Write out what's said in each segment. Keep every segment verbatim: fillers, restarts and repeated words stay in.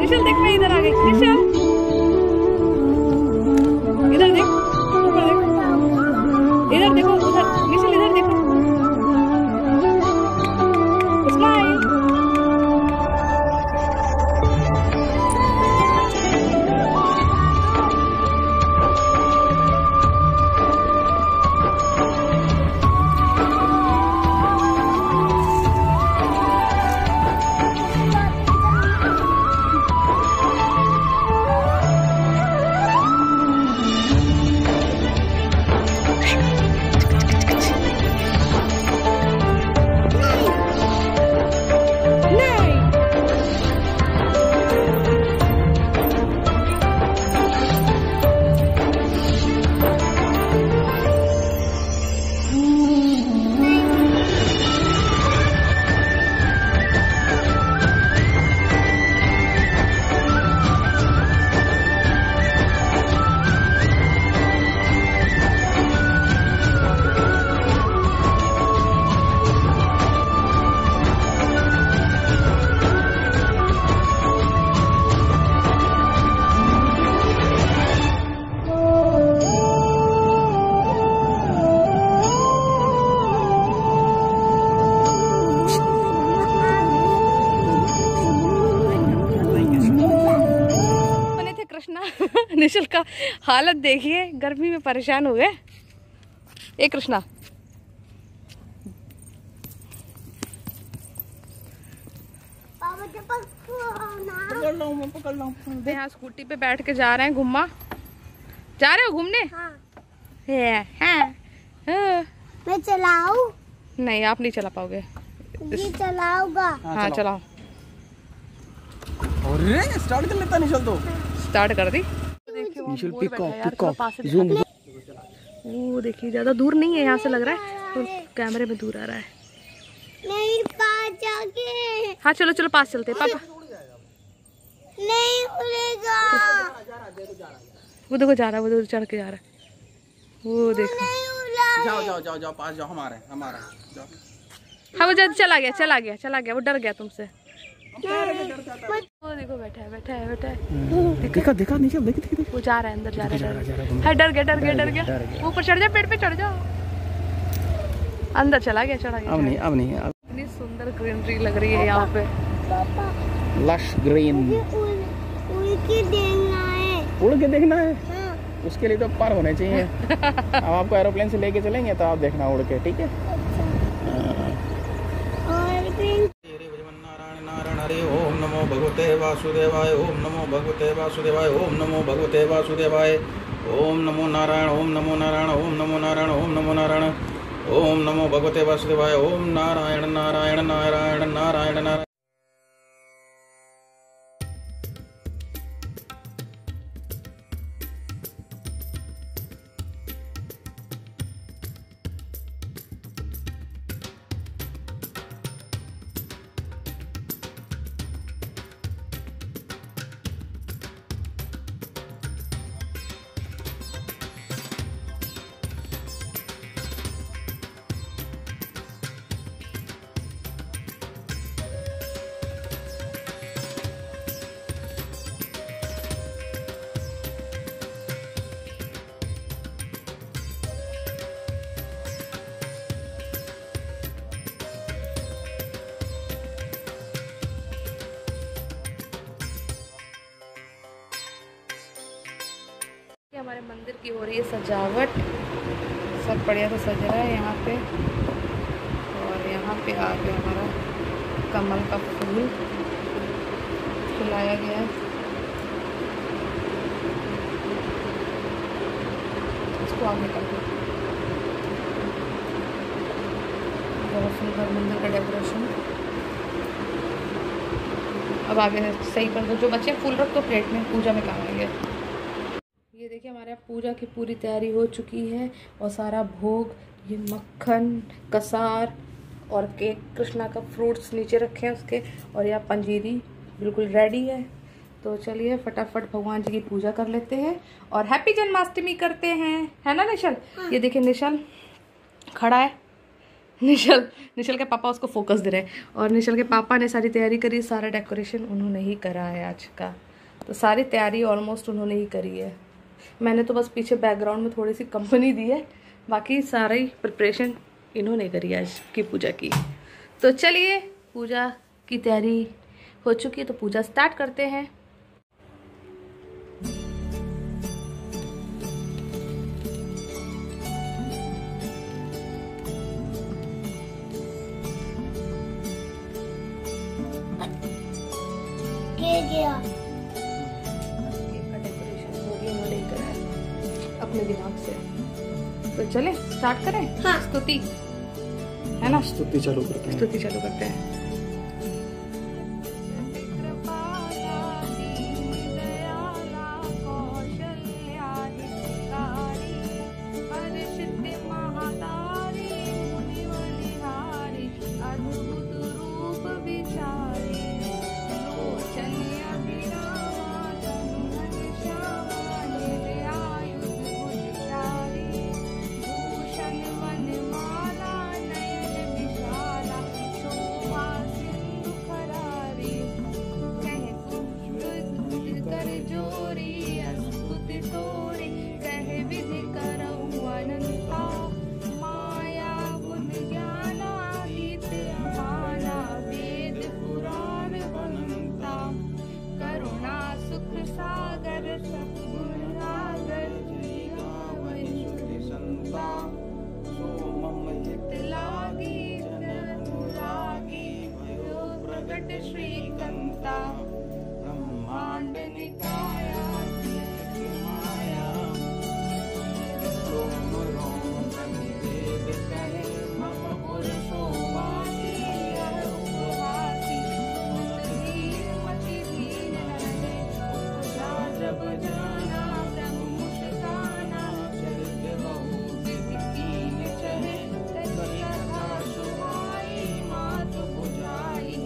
Initial देख मैं इधर आ गई। निशल इधर देख, ऊपर देख, इधर देखो, उधर निशल इधर देखो। स्माइल। निशल का हालत देखिए, गर्मी में परेशान हुए। ए कृष्णा, यहाँ स्कूटी पे बैठ के जा रहे हैं घुमा। जा रहे हो घूमने? हाँ। है, है, है। मैं चलाऊं? नहीं, आप नहीं चला पाओगे। ये चलाऊंगा। हाँ चलाओ। अरे स्टार्ट कर लेता निशल तो। स्टार्ट कर दी। निशल pick off pick off zoom. वो देखिए ज्यादा दूर नहीं है, यहाँ से लग रहा है तो कैमरे में दूर आ रहा है। नहीं पास जाके। हाँ चलो चलो पास चलते हैं पापा। नहीं उड़ेगा। वो देखो जा रहा है, वो देखो चढ़ के जा रहा है, वो देखो। जाओ जाओ जाओ जाओ पास जाओ, हमारा हमारा जाओ। हाँ वो जल्दी चला गया चला गया चला गया, वो डर गया तुमसे। वो देखो बैठा है बैठा है बैठा है। देखा देखा निशल देख देख। वो जा रहा है अंदर जा रहा है। है डर गया डर गया डर गया। ऊपर चढ़ जा, पेड़ पे चढ़ जाओ। अंदर चला गया चढ़ा गया। अब नहीं अब नहीं। इतनी सुंदर ग्रीनरी लग रही है यहाँ पे, लश ग्रीन। उड़ के देखना है। उड़ के देखना है? हाँ। उसके लिए तो पर होने चाहिए। अब आपको एरोप्लेन से लेके चलेंगे तो आप देखना उड़ के, ठीक है? हरे ओम नमो भगवते वासुदेवाय, ओम नमो भगवते वासुदेवाय, ओम नमो भगवते वासुदेवाय, ओम नमो नारायण, ओम नमो नारायण, ओम नमो नारायण, ओम नमो नारायण, ओम नमो भगवते वासुदेवाय, ओम नारायण नारायण नारायण नारायण नारायण। हमारे मंदिर की हो रही है सजावट, सब बढ़िया से सज रहा है यहाँ पे। और यहाँ पे आ गया हमारा कमल का फूल खिलाया गया है। इसको आगे कर दो। बहुत सुंदर मंदिर का डेकोरेशन। अब आगे सही कर दो, जो बच्चे फूल रख दो प्लेट में, पूजा में काम आएंगे। ये देखिए हमारे यहाँ पूजा की पूरी तैयारी हो चुकी है और सारा भोग, ये मक्खन, कसार और केक, कृष्णा का फ्रूट्स नीचे रखे हैं उसके, और यह पंजीरी बिल्कुल रेडी है। तो चलिए फटाफट भगवान जी की पूजा कर लेते हैं और हैप्पी जन्माष्टमी करते हैं, है ना निशल? हाँ। ये देखिए निशल खड़ा है, निशल निशल के पापा उसको फोकस दे रहे हैं और निशल के पापा ने सारी तैयारी करी, सारा डेकोरेशन उन्होंने ही करा है आज का। तो सारी तैयारी ऑलमोस्ट उन्होंने ही करी है, मैंने तो बस पीछे बैकग्राउंड में थोड़ी सी कंपनी दी है, बाकी सारी प्रिपरेशन इन्होंने करी है आज की पूजा की। तो चलिए पूजा की तैयारी हो चुकी है तो पूजा स्टार्ट करते हैं। गया केक का डेकोरेशन वो भी उन्होंने ही करा है अपने दिमाग से। तो चले स्टार्ट करें। हाँ। स्तुति है ना, स्तुति चालू करते हैं। स्तुति चालू करते हैं। श्रीकंता ब्रह्मांड निकाया माया रोम रोम वेद कहे मम पुरुषो वासी उपवासी धीर मति दीन रहे जब जाना ब्रह्म मुस्काना चरित बहु विधि कीन चहे कथा सुहाई मात बुझाई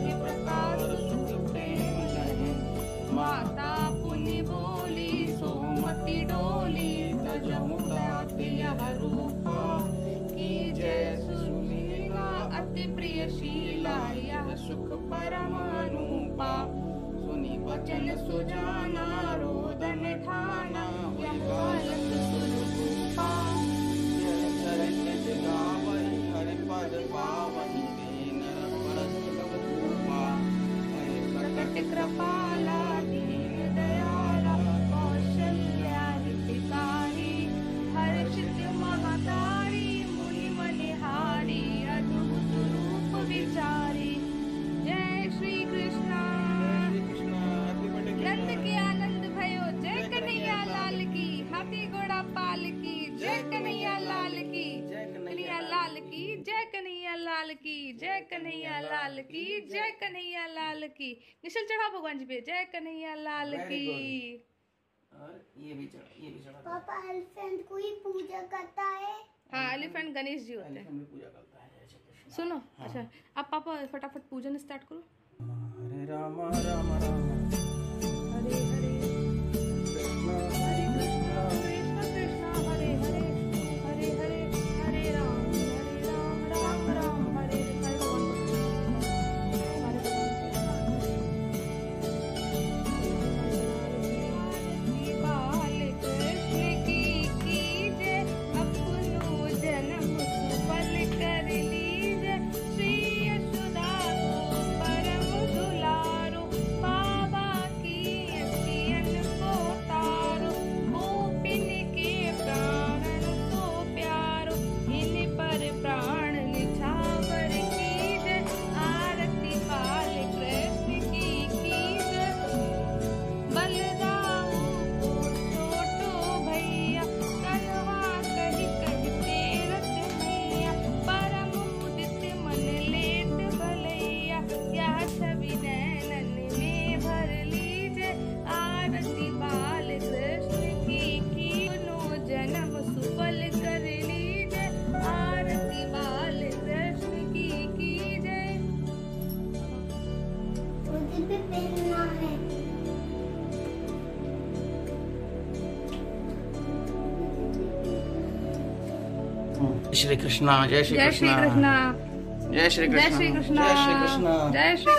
माता पुनि बोली सोमति डोली तजमुदातियः रूपा की जय सुशीला अति प्रियशीला यह सुख परमानुपा सुनि वचन सुजाना रोदन ठाना यमालक सुरूपा चरण जगावहि हरि पद पावहि दीन परस रूपा प्रकट कृपाला लाल की जय, कन्हैया लाल की जय, कन्हैया लाल की। निशल चढ़ा भगवान जी पे जय कन्हैया लाल की। और ये भी चढ़ा, ये भी चढ़ा। पापा एलिफेंट को ही पूजा करता है। हाँ एलिफेंट गणेश जी होते हैं। पूजा करता है। सुनो हाँ। अच्छा अब पापा फटाफट पूजन स्टार्ट करो। हरे राम राम राम हरे हरे हरे कृष्णा कृष्णा कृष्णा हरे हरे हरे हरे हरे राम हरे राम राम राम हरे हरे। बाल कृष्ण की कीजय अपनो जन्म सुफल कर लीजय। श्री यशोदा को परम दुलारो बाबा की अखियन को तारो। गोपिन के प्राणन को प्यारो इन पर प्राण निछावर कीजय। आरती बाल कृष्ण की कीजय। बलदाऊ को छोटो भैया कन्हा कही कही तेरत मैया। परम मुदित मन लेत भलैया यह छवि नैनन में भर लीजय। आरती बाल कृष्ण की कीनो जन्म सुफल कर लीजय। आरती बाल कृष्ण की कीजय। मुझे भी पहनना है। हम्म श्री कृष्णा, जय श्री जय श्री कृष्णा, कृष्णा, जय श्री जय कृष्णा, श्री कृष्णा, जय श्री कृष्णा, जय Shri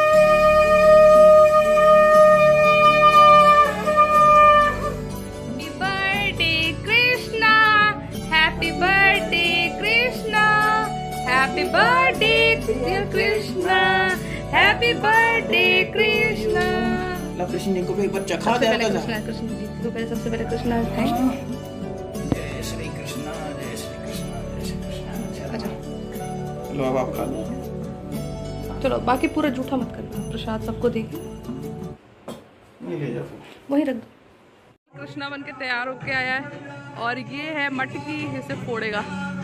happy birthday Krishna, happy birthday dear Krishna, happy birthday Krishna. ला कृष्ण जी को भी एक बच्चा खा दे। कृष्णा कृष्ण जी को पहले सबसे पहले कृष्णा थैंक जय श्री कृष्णा, जय श्री कृष्णा, जय श्री कृष्णा। अच्छा लो अब आप खा लो। चलो बाकी पूरा जूठा मत करना, प्रसाद सबको देगी। ये ले जाओ, वही रख दो। कृष्णा बन के तैयार होके आया है और ये है मटकी, इसे फोड़ेगा।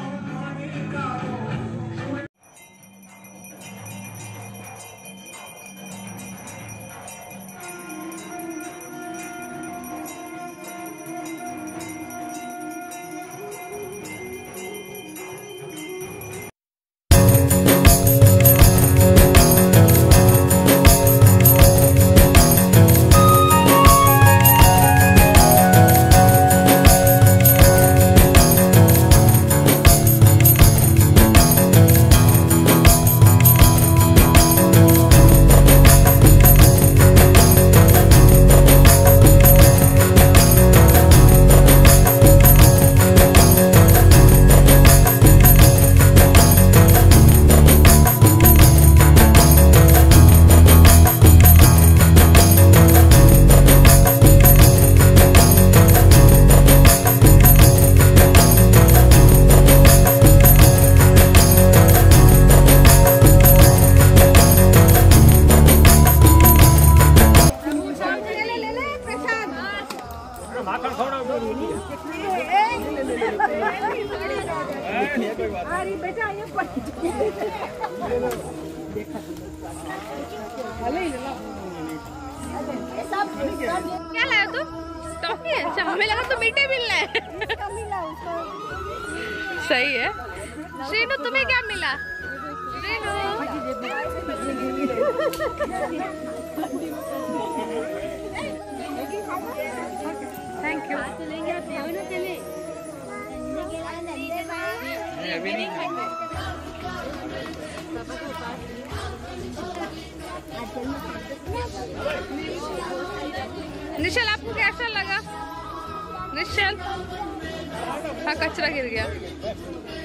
क्या लाया तू? टॉफी है? अच्छा हमें लगा तो मीठे मिल रहे हैं। सही है। श्रीनु तुम्हें क्या मिला? Srinu thank you. निशल आपको कैसा लगा? निशल हाँ कचरा गिर गया।